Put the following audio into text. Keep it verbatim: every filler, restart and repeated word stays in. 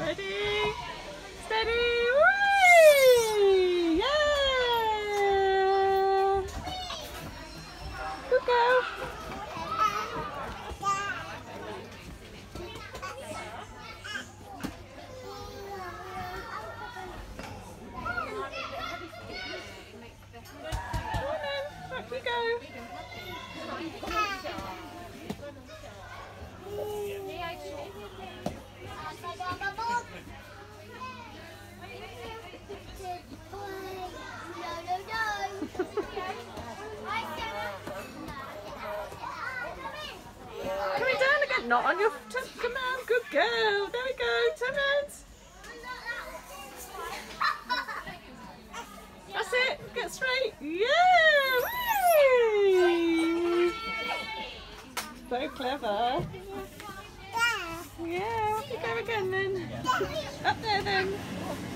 Ready? Steady! Whee! Yeah! Good girl. Up you go. Coming down again, not on your toe. Come on, good girl. There we go. Turn around. That's it. Get straight. Yeah. Whee! So clever. Yeah, off you go again then. Up there then.